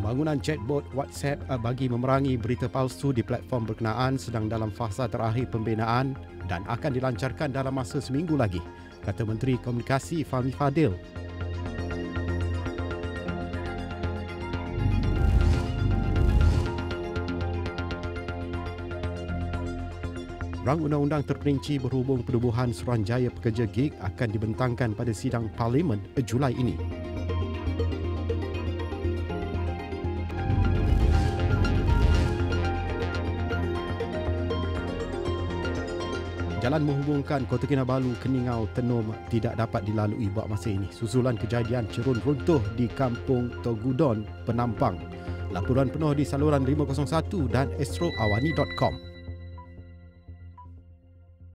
Pembangunan chatbot WhatsApp bagi memerangi berita palsu di platform berkenaan sedang dalam fasa terakhir pembinaan dan akan dilancarkan dalam masa seminggu lagi, kata Menteri Komunikasi Fahmi Fadil. Rang undang-undang terperinci berhubung penubuhan Suruhanjaya Pekerja Gig akan dibentangkan pada sidang Parlimen Julai ini. Jalan menghubungkan Kota Kinabalu, Keningau, Tenom tidak dapat dilalui buat masa ini susulan kejadian cerun runtuh di Kampung Togudon, Penampang. Laporan penuh di saluran 501 dan astroawani.com.